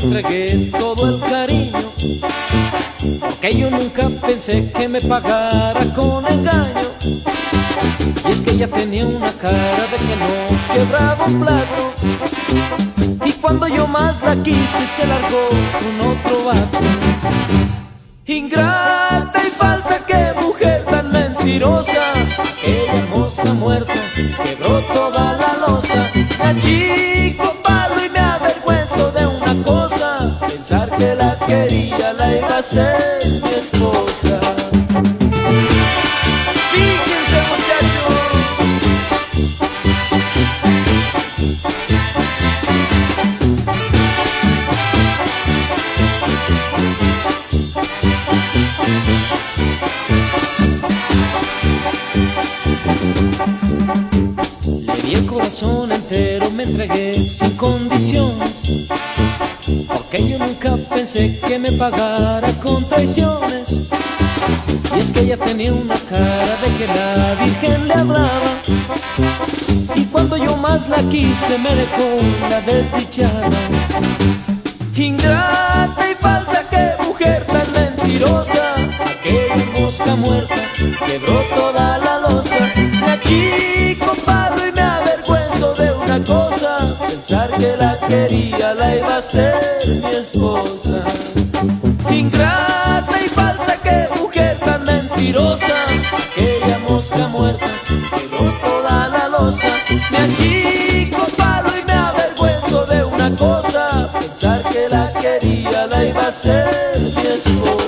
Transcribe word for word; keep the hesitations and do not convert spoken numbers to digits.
entregué todo el cariño, porque yo nunca pensé que me pagara con engaño. Y es que ella tenía una cara de que no quebraba un plato, y cuando yo más la quise se largó con otro vato. Ingrata y falsa, qué mujer tan mentirosa, aquella mosca muerta quebró toda la loza. Me achico palo y me avergüenzo de una cosa, pensar que la quería, la iba a ser mi esposa. Fíjense, muchachos. Le di el corazón entero, me entregué sin condiciones, porque yo nunca pensé que me pagara con traiciones. Y es que ella tenía una cara de que la Virgen le hablaba, y cuando yo más la quise me dejó la desdichada. Ingrata y falsa, qué mujer tan mentirosa, aquella mosca muerta quebró toda la loza. Me achico palo y me avergüenzo de una cosa, pensar que la quería, la iba a ser mi esposa. Ingrata y falsa, qué mujer tan mentirosa, aquella mosca muerta quebró toda la loza. Me achico palo y me avergüenzo de una cosa, pensar que la quería, la iba a ser mi esposa.